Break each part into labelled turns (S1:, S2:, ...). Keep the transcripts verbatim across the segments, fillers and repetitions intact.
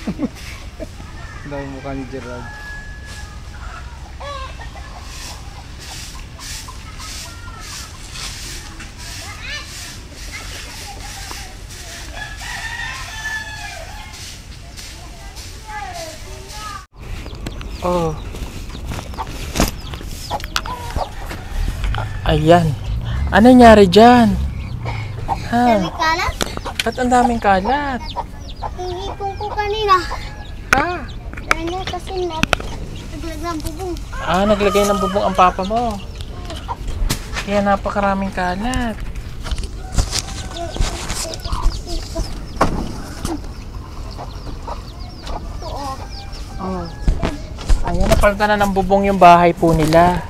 S1: Ang dami mukha ni Gerald.
S2: Oh. Ayan. Ano nangyari dyan? Ha?
S3: Dami kalat?
S2: Ba't ang daming kalat?
S3: Hihipon ko kanina.
S2: Ha?
S3: Ano kasi naglag ng bubong.
S2: Ah, naglagay ng bubong ang papa mo. Kaya napakaraming kalat. Oh. Ayan, napalitan na ng bubong yung bahay po nila.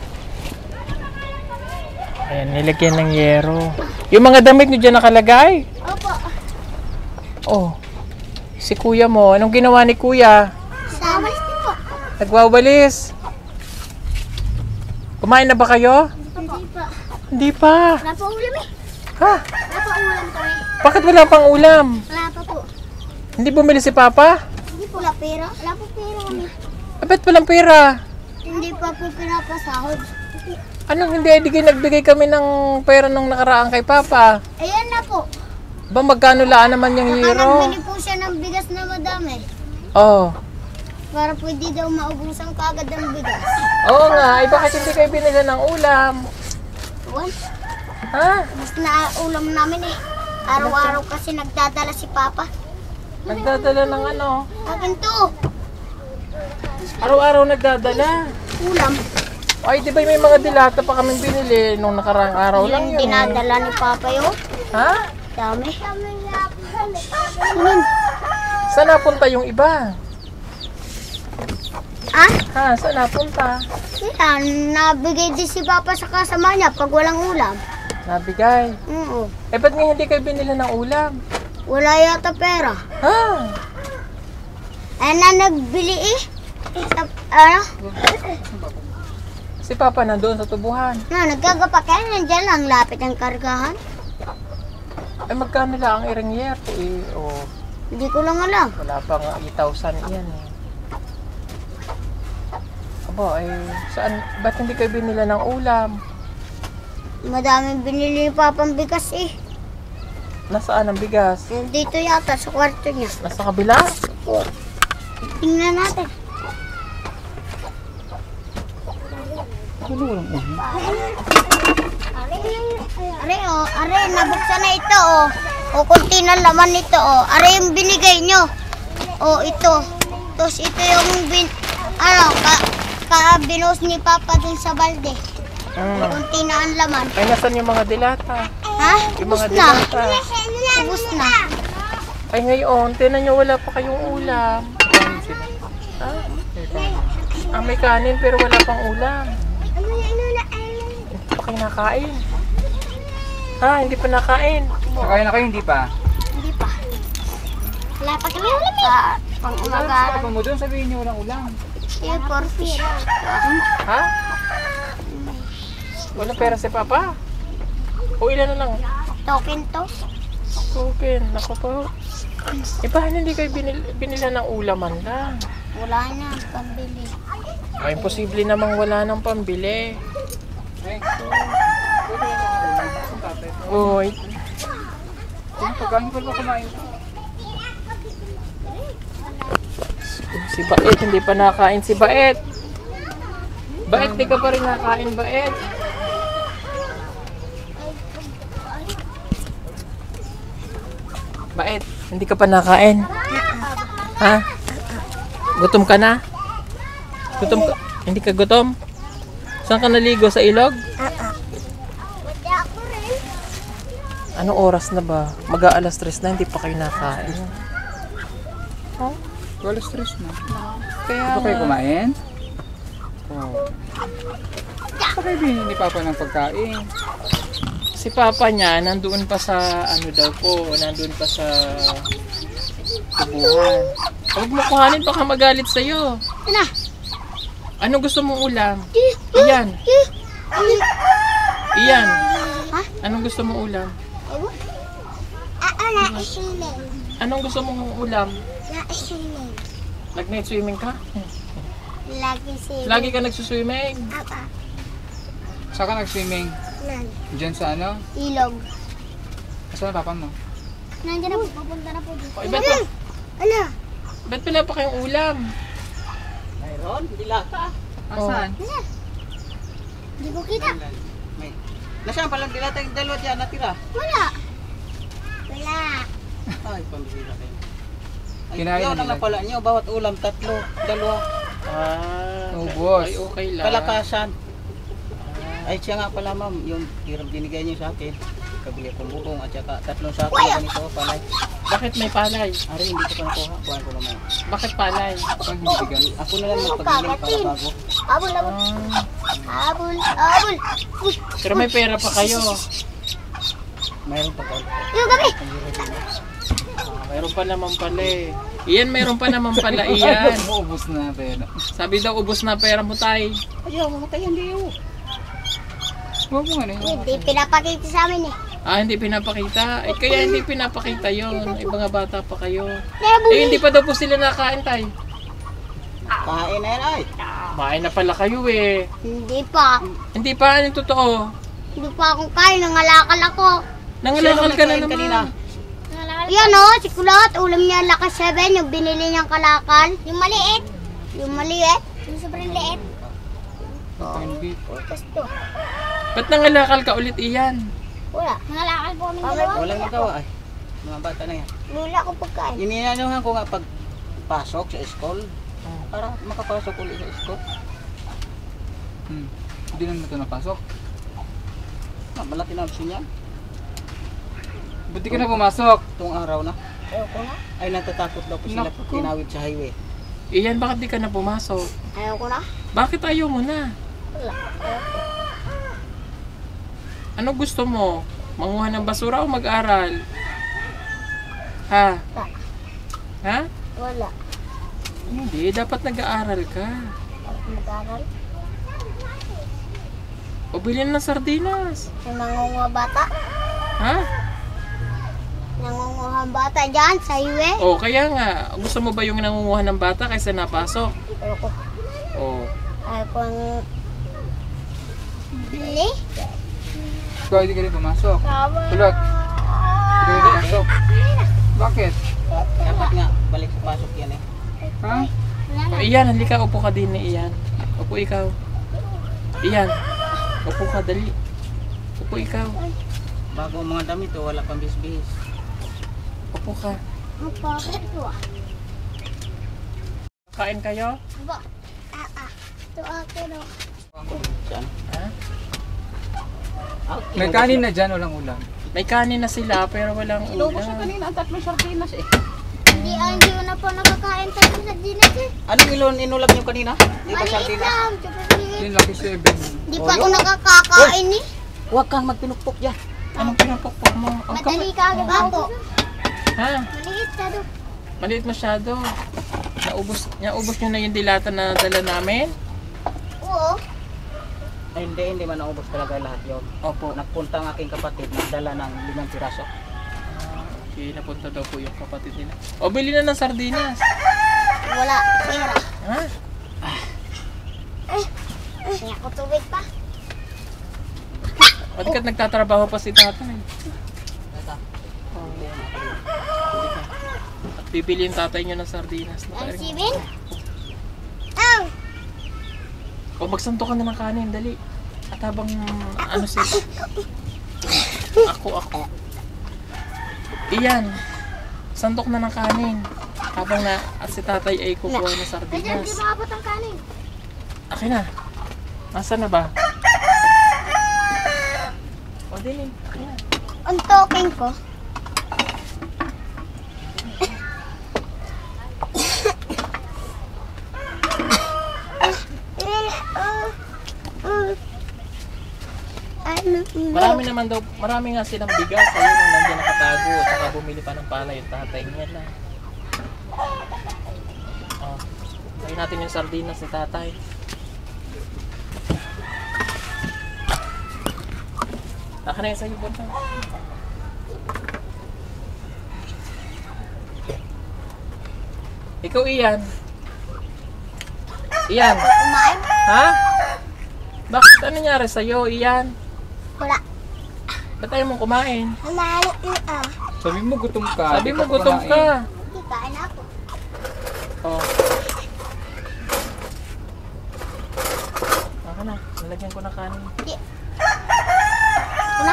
S2: Ayan, nilagyan ng yero. Yung mga damit nyo dyan nakalagay?
S3: Opo.
S2: Oh. Si kuya mo, anong ginawa ni kuya?
S3: Sawas din po.
S2: Nagwawalis. Kumain na ba kayo?
S3: Hindi pa.
S2: Hindi pa.
S3: Wala pa ulam eh.
S2: Ha?
S3: Wala pa ulam kami.
S2: Bakit wala pang ulam?
S3: Wala pa po.
S2: Hindi bumili si papa?
S3: Hindi po. Wala pera. Wala po pera kami.
S2: Eh, ba't walang pera?
S3: Hindi pa po pinapasahod.
S2: Anong hindi? Hindi kayo nagbigay kami ng pera nung nakaraan kay papa.
S3: Ayan na po.
S2: Ba, magkano laan naman yung
S3: Saka
S2: hero?
S3: nagbili po siya ng bigas na madami.
S2: Oh.
S3: Para pwede daw maubusan kaagad ng bigas.
S2: Oo nga, ay bakit hindi kayo binili ng ulam?
S3: What?
S2: Ha?
S3: Mas na ulam namin eh. Araw-araw kasi nagdadala si Papa.
S2: Nagdadala ng ano?
S3: Akin to.
S2: Araw-araw nagdadala.
S3: Ulam.
S2: Ay, di ba may mga dilata pa kaming binili nung nakaraang araw lang
S3: Yung
S2: yun?
S3: dinadala ni Papa yun.
S2: Ha?
S3: Dami.
S2: Hmm. Saan napunta yung iba?
S3: Ah?
S2: Ha? Saan napunta?
S3: Yan. Nabigay din si Papa sa kasama niya pag walang ulam.
S2: Nabigay.
S3: Oo.
S2: Eh, ba't nga hindi kayo binili ng ulam?
S3: Wala yata pera.
S2: Ha?
S3: Ay na nagbili eh. Sa, ano?
S2: Si Papa nandoon sa tubuhan.
S3: No, nagkagapak kaya nandiyan lang. Lapit ang kargahan.
S2: Ay, magkano lang ang iringyer? Eh, oh,
S3: Hindi ko lang alam.
S2: wala pang eight thousand yan eh. Aba, eh, saan? Ba't hindi kayo binila ng ulam?
S3: Madaming binili ni Papa ang bigas eh.
S2: Nasaan ang bigas?
S3: Dito yata sa kwarto niya.
S2: Nasa kabila?
S3: Tingnan natin.
S1: Ano walang ulam?
S3: Are oh, are nabuksan na ito oh. O kunti na laman nito oh. Are yung binigay nyo. Oh, ito. Tapos ito yung bin ano, ka, ka binos ni Papa dun sa balde.
S2: Hmm.
S3: Kunti na ang laman.
S2: Ay, nasan yung mga dilata?
S3: Ha?
S2: Yung
S3: Ubus
S2: mga
S3: na.
S2: dilata.
S3: Ubus na.
S2: Ay, ngayon, tinan nyo, wala pa kayong ulam. Ha? Ah, may kanin pero wala pang ulam. Hindi pa kayo nakain. Ha? Hindi pa nakain.
S1: Nakain na kayo, hindi pa?
S3: Hindi pa. Wala pa kami ulam eh. Pang umaga.
S1: Pag mo doon, sabihin niyo walang ulam.
S3: Yeah, for fish.
S2: Ha? Wala pera si Papa? O ilan na lang?
S3: Token to.
S2: Okay, naku po. Eh, bakit hindi kayo binil binila ng ulaman lang?
S3: Wala na, pambili.
S2: Ay, imposible namang wala ng pambili. Uy,
S1: Kung pagkain ko ba kumain?
S2: si Baet, hindi pa nakain si Baet. Baet, di ka pa rin nakain, Baet. Baet, hindi ka pa nakain? Ha? Gutom ka na? Gutom ka? Hindi ka gutom? Saan ka naligo? Sa ilog? Anong oras na ba? Mag-aalas tres na, hindi pa kayo nakain.
S1: Oh, alas stress na.
S2: Kaya
S1: Hindi ba kayo
S2: nga.
S1: kumain? Oh. Baka kayo binili ni Papa ng pagkain.
S2: Si Papa niya, nandoon pa sa, ano daw po, nandoon pa sa tubuhan. Huwag mo kuhanin, baka magalit sa'yo.
S3: Ano?
S2: Ano gusto mong ulam? Iyan. Iyan.
S3: Ha?
S2: Anong gusto mong ulam?
S3: Ah, na isiling.
S2: Anong gusto mong ulam?
S3: Na isiling.
S2: Nag-night swimming ka?
S3: Lagi si...
S2: Lagi ka nagsuswimming?
S3: Apa.
S1: Saan ka nag-swimming?
S3: Nan.
S1: Diyan sa ano?
S3: Ilog.
S1: Saan papa mo?
S3: Nandiyan na po. Papunta na po dito.
S2: O, iba't pa,
S3: Ano?
S2: ba't pala pa kayong ulam?
S4: Mayroon, dilata.
S1: Asan?
S3: Ano? Hindi ko kita.
S4: May. Nasaan palang dilata yung dalawa dyan natira?
S3: Wala. Wala.
S4: Ay, pambisira kayo. Ay,
S1: Kinain
S4: yun
S1: na
S4: ang
S1: nila.
S4: napala nyo, bawat ulam, tatlo, dalawa.
S2: Ah,
S1: Ubos.
S2: Ay, okay lang.
S4: Kalakasan. Ay, siya nga pala ma'am, yung tirang binigay niyo sa akin. Kabili kong bubong at saka tatlong sako ganito, palay.
S2: Bakit may palay?
S4: Ari, hindi ko pa nakuha. Kuhaan ko naman.
S2: Bakit palay?
S1: Pag hindi ka.
S4: Ako na lang magpagiling para bago.
S3: Abol, abol.
S2: Ah,
S3: Abol, abol. Uy,
S2: pero may pera pa kayo.
S4: Mayroon pa kayo.
S3: yung gabi.
S2: Ah, mayroon pa naman pala eh. Iyan, mayroon pa naman pala iyan.
S1: Ubus na pera.
S2: Sabi daw, ubos na pera mo tay.
S4: Ayaw, mamatay hindi yun.
S1: Huwag mo ano yun.
S3: Hindi pinapakita sa amin eh.
S2: Ah, hindi pinapakita. Eh, kaya hindi pinapakita yon. Ay, mga bata pa kayo.
S3: Nabuli.
S2: Eh, hindi pa daw po sila nakain tay.
S4: Kain na yan ay.
S2: Kumain na pala kayo eh.
S3: Hindi pa.
S2: Hindi pa, anong totoo?
S3: Hindi pa akong kain. Nangalakal ako.
S2: Nangalakal ka na
S4: Sino
S2: naman.
S4: kanina?
S3: Yan o, si Kulot. Ulam niya lakas seven. Yung binili niyang kalakal. Yung maliit. Yung maliit. Yung sobrang liit.
S1: Corned beef.
S3: Putas to.
S2: Ba't nangalakal ka ulit iyan?
S3: Wala. Nangalakal po kami dalawa.
S4: Walang nagawa ay. Mga bata na yan.
S3: Wala akong pagkain.
S4: Ininanuhan ko nga pag pasok sa school. Para makapasok ulit sa school.
S1: Hmm. Hindi naman ito napasok.
S4: Ah, malaki na option yan.
S1: Ba't di ka na pumasok?
S4: Itong araw na.
S3: Ayoko na.
S4: Ay natatakot daw po sila pag
S1: Naku.
S4: tinawid sa highway.
S2: Iyan, bakit di ka na pumasok?
S3: Ayoko na.
S2: Bakit ayaw mo na?
S3: Wala. Ayoko.
S2: Ano gusto mo? Manguha ng basura o mag-aral? Ha?
S3: Wala.
S2: Ha?
S3: Wala.
S2: Hindi, dapat nag-aaral ka.
S3: Mag-aral.
S2: O bilhin ng sardinas.
S3: May mangunguha bata.
S2: Ha?
S3: Nangunguha bata dyan sa highway.
S2: O kaya nga, gusto mo ba yung nangunguha ng bata kaysa napasok?
S3: Ayoko.
S2: O,
S3: Ayoko ang... Bili?
S1: Ikaw hindi ka rin pumasok.
S3: Tama.
S1: Kulot. Hindi ka rin pumasok. Bakit?
S4: Dapat nga balik sa pasok yan eh.
S1: Ha?
S3: Wala na.
S2: o Iyan, halika, upo ka din ni Iyan. Upo ikaw. Iyan, upo ka, dali. Upo ikaw.
S4: Bago ang mga damit oh, wala pang bis-bis.
S2: Upo ka.
S3: Ang bakit ito ah?
S2: Kain kayo?
S3: Ba? Ah ah. Ito akin oh.
S4: Saan?
S2: Ha?
S4: Ah,
S1: May kanin na dyan, walang ulam.
S2: May kanin na sila, pero walang
S4: Inubos na
S2: ulam.
S4: kanina ang tatlong sardinas eh.
S3: Hindi ah, hindi ko na po nakakain tayo sa dinas eh.
S4: Anong ilon inulap nyo kanina? Di ba
S3: Maliit
S4: sardinas?
S3: lang. Tsaka maliit.
S1: Yun, lucky seven.
S3: Hindi pa ako nakakakain eh.
S4: Huwag kang magpinukpok dyan.
S2: Anong pinapokpok mo? Ang
S3: Madali
S2: kapal-
S3: ka agad ako.
S2: Ha?
S3: Maliit ka do.
S2: Maliit masyado. Naubos, naubos nyo na yung dilata na dala namin?
S3: Oo.
S4: Ay, hindi, hindi man naubos talaga lahat yun.
S2: Opo.
S4: Nagpunta ang aking kapatid, nagdala ng limang piraso.
S2: Okay, napunta daw po yung kapatid nila. O, bili na ng sardinas.
S3: Wala. Pera.
S2: Ha?
S3: Hindi ako tubig pa.
S2: O, di ka nagtatrabaho pa si tatay. At bibili yung tatay nyo ng sardinas.
S3: Ang sibin? Ang!
S2: O, magsanto ka na ng kanin, dali. At habang, ano sila? Ako, ako. Iyan. Santok na ng kanin. Habang na, at si tatay ay kukuha ng
S3: Kasi hindi
S2: sardinas.
S3: makapot ang kanin.
S2: Akin na. Nasaan na ba? O, dili. Ayan.
S3: Ang token ko.
S2: Marami naman daw, marami nga silang bigas. Ayun ang nandiyan nakatago. Saka bumili pa ng pala yung tatay niya na. Oh, tayo natin yung sardinas ni tatay. Akin na yung sa'yo, Bonta. Ikaw, Ian. Iyan.
S3: Kumain?
S2: Ha? Bakit? Ano nangyari sa'yo, Iyan?
S3: Wala.
S2: Ba't ayaw mong kumain?
S3: Kumain na.
S1: Sabi mo gutom ka.
S2: Sabi
S1: di
S2: mo gutom
S1: kumain.
S2: ka.
S3: Hindi, kain ako.
S2: Oh. Ako na. Nalagyan ko na kanin.
S3: Hindi. Una.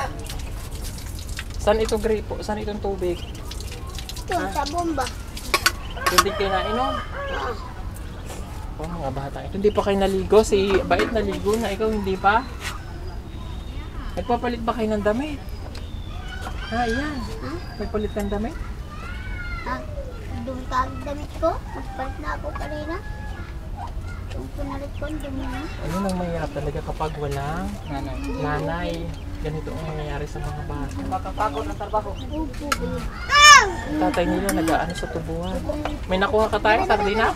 S2: Saan ito grape? Saan itong tubig?
S3: Ito, sa bomba.
S2: Hindi kayo nainom?
S3: Ah.
S2: Oh, mga bata. Ito hindi pa kayo naligo. Si Bait naligo na. Ikaw hindi pa? Nagpapalit ba kayo ng damit? Ha, Iyan.
S3: Ha?
S2: Nagpalit kang damit?
S3: Ah, doon ka ang damit ko. Magpalit na ako kanina. Yung punalit ko, ang dumi na.
S2: Ano nang mahirap talaga kapag walang
S1: Nanay.
S2: nanay. Ganito ang nangyayari sa mga bata.
S4: Makapagod ng trabaho.
S3: Upo.
S2: Tatay nila nag-aano sa tubuhan. May nakuha ka tayo, sardinas?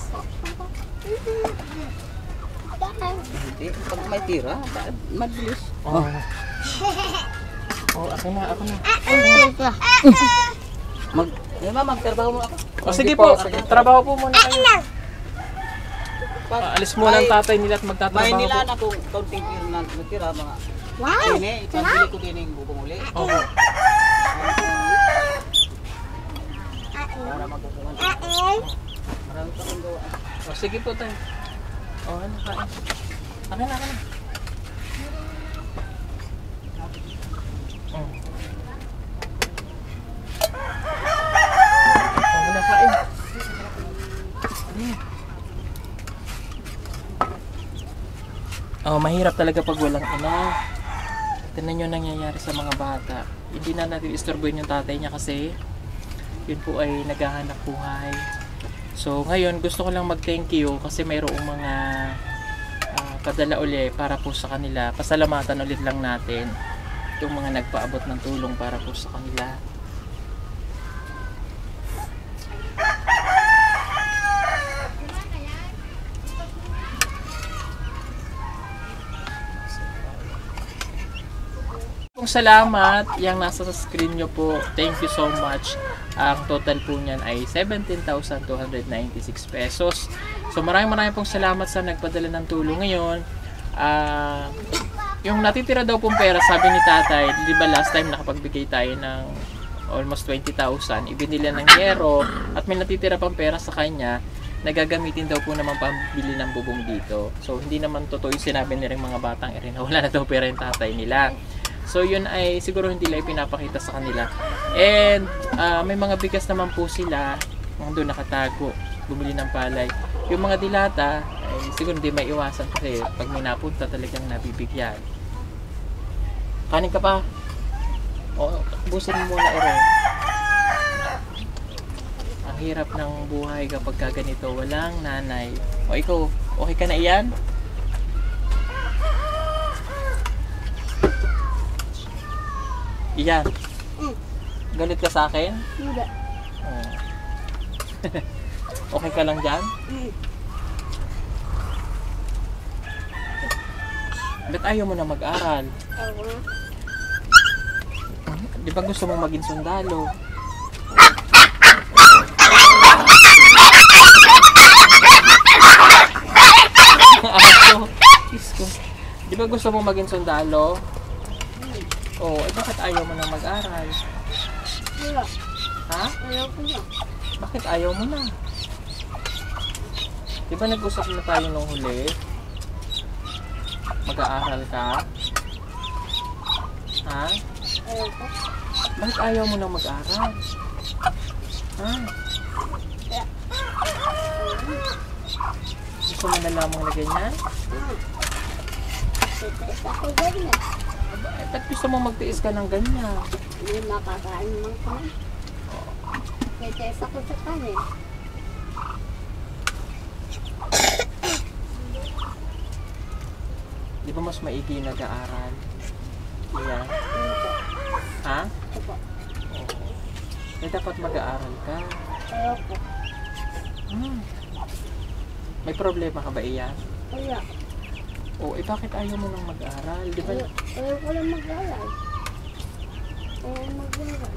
S3: Daan.
S4: Hindi. Pag may tira, mabilis.
S2: Oo. Oh. Oh, ako na, ako na.
S4: Mag, eh, ma, magtrabaho mo ako.
S2: O sige
S1: po,
S2: po,
S1: sige po.
S2: trabaho po muna kayo.
S4: Pag,
S2: Ah, alis muna ang
S4: may-
S2: tatay nila at
S4: May
S2: magtatrabaho
S4: nila
S2: po.
S4: na kung kaunting tira na natira, mga
S3: Wow!
S4: Dine, ipabili ko din yung bubong uli.
S2: Oo.
S4: Para magkukungan. Marami pa kong gawa.
S2: O sige po tayo. O ano, kain. Akin na, akin na. Oh. Ako na, kain. Oh, mahirap talaga pag walang ina. Tignan nyo nangyayari sa mga bata. Hindi na natin istorbohin yung tatay niya kasi yun po ay naghahanap buhay. So ngayon gusto ko lang mag-thank you kasi mayroong mga uh, padala uli para po sa kanila. Pasalamatan ulit lang natin itong mga nagpaabot ng tulong para po sa kanila. Kung salamat, yung nasa sa screen nyo po, thank you so much. Ang total po niyan ay seventeen thousand two hundred ninety-six pesos. So maraming maraming pong salamat sa nagpadala ng tulong ngayon. Ah, yung natitira daw pong pera, sabi ni tatay, di ba last time nakapagbigay tayo ng almost twenty thousand, ibinili ng yero at may natitira pang pera sa kanya, nagagamitin daw po naman pambili ng bubong dito. So hindi naman totoo yung sinabi nila mga batang irin na wala na daw pera yung tatay nila. So yun ay siguro hindi lang pinapakita sa kanila. And uh, may mga bigas naman po sila mga doon nakatago, bumili ng palay. Yung mga dilata ay siguro hindi may iwasan kasi pag may napunta talagang nabibigyan. Kanin ka pa? O, busin mo muna ere. Ang hirap ng buhay kapag ka ganito, walang nanay. O ikaw, okay ka na iyan? Iyan. Galit ka sa akin?
S3: Hindi.
S2: Oh. Okay ka lang dyan? Ba't ayaw mo na mag-aral? Di ba gusto mo maging sundalo? Aso, Diyos ko. Di ba gusto mo maging sundalo? Oh, eh bakit ayaw mo na mag-aral?
S3: Wala.
S2: Ha?
S3: Ayaw ko na.
S2: Bakit ayaw mo na? Di ba nag-usap na tayo nung huli? Mag-aaral ka? Ha?
S3: Ayaw ko.
S2: Bakit ayaw mo na mag-aral? Ha? Gusto mo na lamang na ganyan?
S3: Titiis ako ganyan.
S2: Eh, ba't gusto mo magtiis ka ng ganyan?
S3: Hindi makakain naman ko. Titiis ako sa kanin.
S2: Di ba mas maigi nag-aaral? Yan. Ha?
S3: Opo.
S2: Oo. Eh, dapat mag-aaral ka.
S3: Ayaw ko.
S2: Hmm. May problema ka ba iyan?
S3: Wala.
S2: O, eh bakit ayaw mo nang mag-aaral? Di ba?
S3: Ayaw, ayaw ko lang mag-aral. Ayaw mag-aral.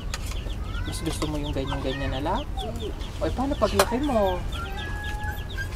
S2: Mas gusto mo yung ganyan-ganyan na lang?
S3: Hmm.
S2: O, eh paano paglaki mo?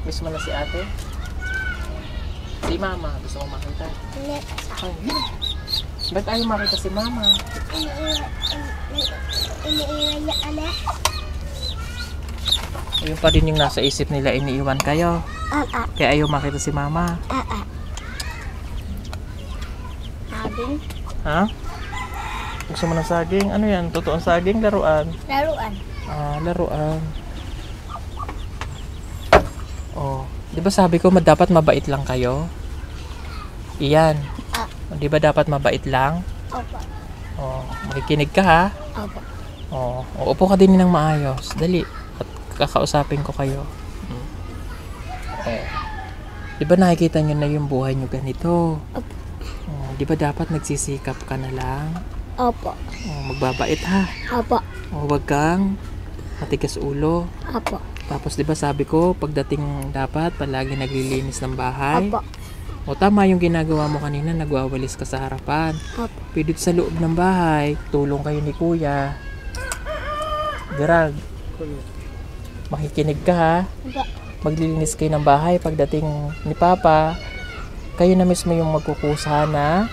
S2: Miss mo na si ate? Si mama, gusto mo makita?
S3: Hindi.
S2: Ay, ba't ayaw makita si mama?
S3: Iniiwan niya ala.
S2: Ayun pa din yung nasa isip nila, iniiwan kayo.
S3: Ah, ah,
S2: Kaya ayaw makita si mama.
S3: ah, ah. Sabing,
S2: Ha? Gusto mo ng saging? Ano yan? Totoong saging? Laruan?
S3: laruan.
S2: Ah, laruan. Oh, di ba sabi ko ma- dapat mabait lang kayo? Iyan.
S3: Ah,
S2: Di ba dapat mabait lang?
S3: opo.
S2: Oh, makikinig ka ha?
S3: Opo.
S2: Oh, uupo ka din ng maayos. Dali. At kakausapin ko kayo. Hmm. Oh. Di ba nakikita nyo na yung buhay nyo ganito?
S3: Opo.
S2: Oh, di ba dapat nagsisikap ka na lang?
S3: Opo.
S2: Oh, magbabait ha?
S3: Opo.
S2: Oh, wag kang matigas ulo.
S3: Opo.
S2: Tapos di ba sabi ko, pagdating dapat palagi naglilinis ng bahay?
S3: Opo.
S2: O tama yung ginagawa mo kanina, nagwawalis ka sa harapan.
S3: Opo.
S2: Pwede sa loob ng bahay, tulong kayo ni kuya. Gerald, makikinig ka ha.
S3: Opo.
S2: Maglilinis kayo ng bahay pagdating ni Papa. Kayo na mismo yung magkukusa na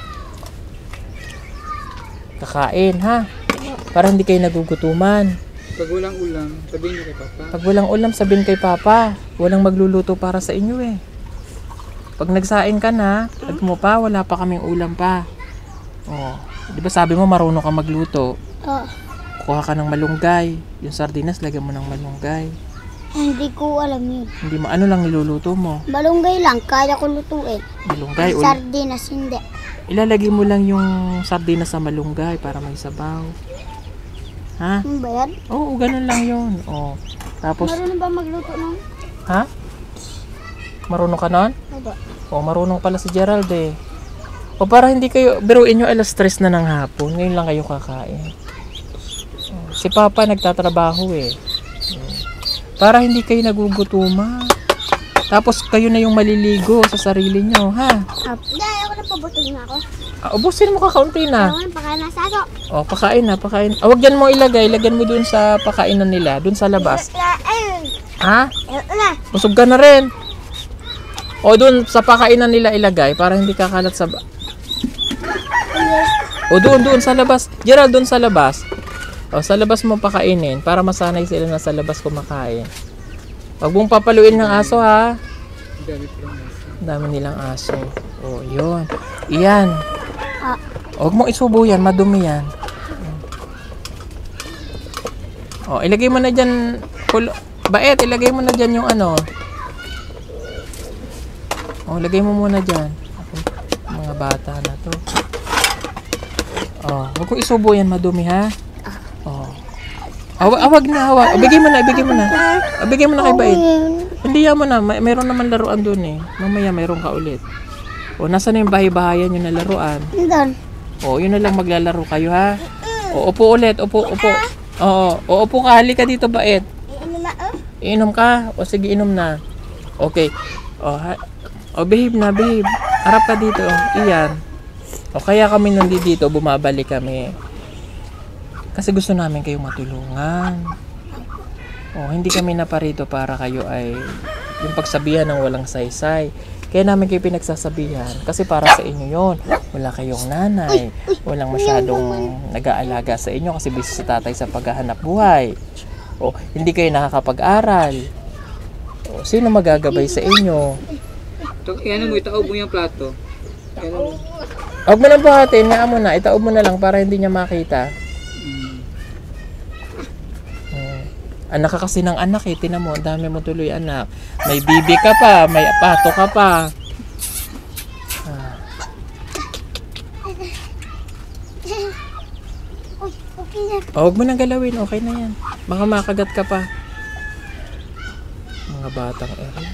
S2: kakain ha. Para hindi kayo nagugutuman.
S1: Pag walang ulam, sabihin niyo kay Papa.
S2: Pag walang ulam, sabihin kay Papa. Walang magluluto para sa inyo eh. Pag nagsaing ka na, pag mo pa, wala pa kaming ulam pa. Oh, di ba sabi mo marunong ka magluto?
S3: Oh,
S2: Kuha ka ng malunggay. Yung sardinas, lagyan mo ng malunggay.
S3: hindi ko alam yun.
S2: Hindi mo, ano lang niluluto mo?
S3: Balunggay lang, kaya ko lutuin.
S2: Malunggay. Ul-
S3: Sardinas, hindi.
S2: ilalagay mo lang yung sardinas sa malunggay para may sabaw. Ha?
S3: Ano ba yan?
S2: Oo, ganun lang yun. Oh. Tapos,
S3: Marunong ba magluto nun?
S2: ha? Marunong ka nun?
S3: Opo.
S2: O, marunong pala si Gerald eh. O, para hindi kayo, biruin nyo alas tres na ng hapon. Ngayon lang kayo kakain. O, si Papa nagtatrabaho eh. O, para hindi kayo nagugutuman. Tapos kayo na yung maliligo sa sarili nyo, ha?
S3: Opo. Hindi, ayaw ko na pabutog na ako.
S2: Ah, ubusin mo kakaunti na.
S3: Ayaw ko na pakain na sago.
S2: O, pakain na, pakain. Ah, wag dyan mo ilagay. Lagyan mo dun sa pakainan nila. Dun sa labas.
S3: Ayun.
S2: Ha?
S3: Ayun na.
S2: Busog ka na rin. O, dun sa pakainan nila ilagay para hindi kakalat sa... ba- O, doon, doon sa labas. Gerald, doon sa labas. O, sa labas mo pakainin para masanay sila na sa labas kumakain. Huwag mong papaluin ng aso, ha?
S1: Ang dami ko lang nasa.
S2: Ang dami nilang aso. O, yun. Iyan.
S3: Ah,
S2: Huwag mong isubo yan. Madumi yan. O, ilagay mo na dyan. Kulo. Bait, ilagay mo na dyan yung ano. O, ilagay mo muna dyan. Mga bata na to. O, huwag kong isubo yan. Madumi, ha? O. Awag, awag na, awag. O, bigay mo na, ibigay mo na. O, bigay mo na kay Bait. Hindi yan mo na. May, meron naman laruan dun eh. Mamaya mayroon ka ulit. O, nasa na yung bahay-bahayan yung nalaruan?
S3: doon.
S2: O, yun na lang maglalaro kayo, ha? O, upo ulit. Upo, upo. Oo. O, upo ka. Halika dito, Bait.
S3: Ano na, oh?
S2: Inom ka? O, sige, inom na. Okay. O, ha? O, behave na, behave. Harap ka dito. Iyan. O, kaya kami nandito, bumabalik kami. Kasi gusto namin kayong matulungan. O, hindi kami naparito para kayo ay yung pagsabihan ng walang saysay. Kaya namin kayo pinagsasabihan. Kasi para sa inyo yon. Wala kayong nanay. Walang masyadong nag-aalaga sa inyo kasi busy sa tatay sa paghahanap buhay. O, hindi kayo nakakapag-aral. O, sino magagabay sa inyo?
S1: Ito, yan mo, itaob mo yung plato. Yan mo.
S2: Huwag mo nang buhatin, nga mo na. Itaob mo na lang para hindi niya makita.
S1: Mm.
S2: Hmm. Anak ka kasi ng anak eh. Tinan mo, ang dami mo tuloy anak. May bibi ka pa, may pato ka pa. Ah.
S3: Uy, okay na.
S2: Oh, huwag mo nang galawin, okay na yan. Baka makagat ka pa. Mga batang eri.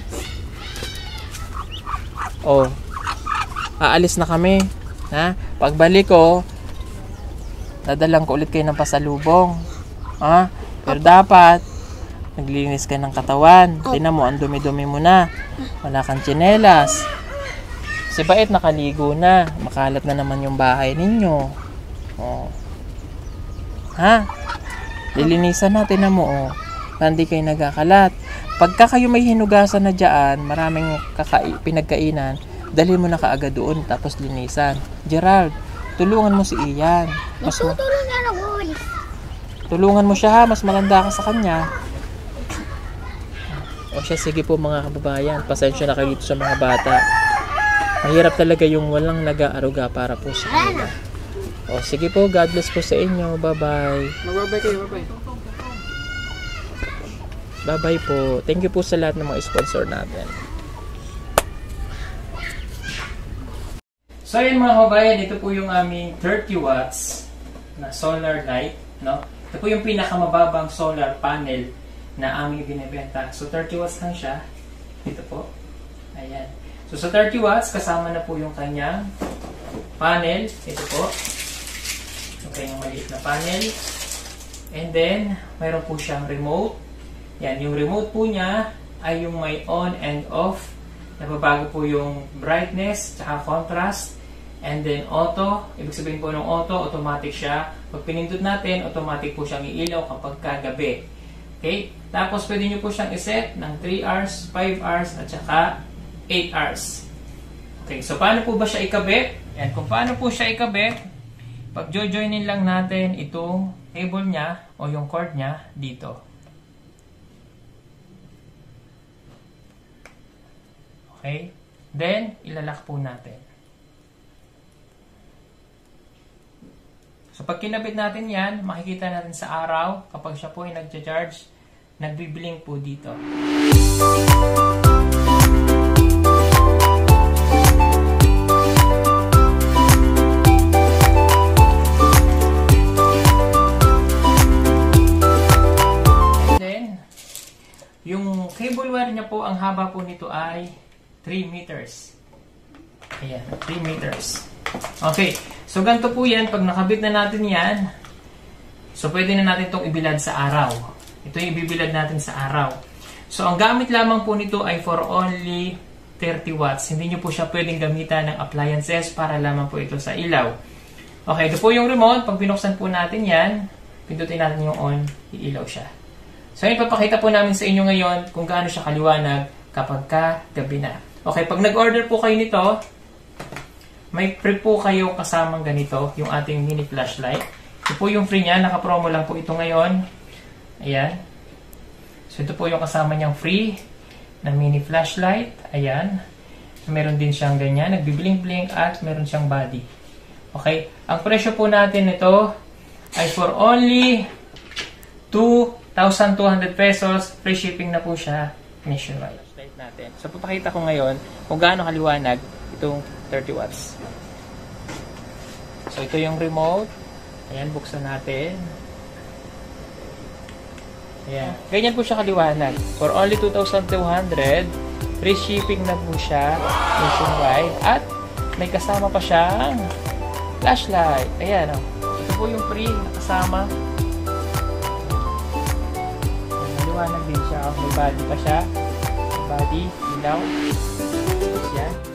S2: Oh, aalis na kami. Ha? Pagbalik ko, dadalang ko ulit kayo ng pasalubong. Ha? Pero dapat, naglinis ka ng katawan. Tingnan mo, ang dumi-dumi mo na. Wala kang tsinelas. Si Bait nakaligo na. Makalat na naman yung bahay ninyo. Oh. Ha? Lilinisan natin na mo, oh. Para hindi kayo nagkakalat. Pagka kayo may hinugasan na dyan, maraming kakai- pinagkainan, dalhin mo na kaagad doon, tapos linisan. Gerald, tulungan mo si Ian. Mas ma-
S3: Tutulong nga nag-uuli.
S2: tulungan mo siya ha, mas malanda ka sa kanya. O siya, sige po mga kababayan, pasensya na kayo dito sa mga bata. Mahirap talaga yung walang nag-aaruga para po sa kanila. O sige po, God bless po sa inyo. Bye-bye.
S1: Magbabay kayo, bye-bye.
S2: Bye-bye po. Thank you po sa lahat ng mga sponsor natin. So ayan mga kabayan, ito po yung aming thirty watts na solar light, no? Ito po yung pinakamababang solar panel na aming binibenta. So thirty watts lang siya. Ito po. Ayan. So sa thirty watts, kasama na po yung kanyang panel. Ito po. Okay, yung maliit na panel. And then, mayroon po siyang remote. Yan, yung remote po niya ay yung may on and off. Nababago po yung brightness, tsaka contrast. And then auto, ibig sabihin po ng auto, automatic siya. Pag pinindot natin, automatic po siyang iilaw kapag kagabi. Okay? Tapos pwede nyo po siyang iset ng three hours, five hours, at saka eight hours. Okay, so paano po ba siya ikabit? Yan, kung paano po siya ikabit, pag jo-joinin lang natin itong cable niya o yung cord niya dito. Okay? Then, ilalak po natin. So, pag kinabit natin yan, makikita natin sa araw, kapag siya po ay nagcha-charge, nagbiblink po dito. And then, yung cable wire niya po, ang haba po nito ay three meters. Ayan, three meters. Okay, so ganito po yan. Pag nakabit na natin yan, so pwede na natin itong ibilad sa araw. Ito yung ibibilad natin sa araw. So ang gamit lamang po nito ay for only thirty watts. Hindi nyo po siya pwedeng gamitan ng appliances para lamang po ito sa ilaw. Okay, ito po yung remote. Pag binuksan po natin yan, pindutin natin yung on, iilaw siya. So ipapakita po namin sa inyo ngayon kung gaano siya kaliwanag kapag ka gabi na. Okay, pag nag-order po kayo nito, may free po kayo kasamang ganito, yung ating mini flashlight. Ito po yung free niya, naka-promo lang po ito ngayon. Ayan. So ito po yung kasama niyang free na mini flashlight. Ayan. So, meron din siyang ganyan, nagbiblink-blink at meron siyang body. Okay, ang presyo po natin ito ay for only two thousand two hundred pesos. Free shipping na po siya nationwide. Natin. So, papakita ko ngayon kung gaano kaliwanag itong thirty watts. So, ito yung remote. Ayan, buksan natin. Ayan. Ganyan po siya kaliwanag. For only two thousand two hundred, free shipping na po siya nationwide. At may kasama pa siyang flashlight. Ayan, oh. Ito po yung free na kasama. Maliwanag din siya. May body pa siya. Body, ilaw. Yan.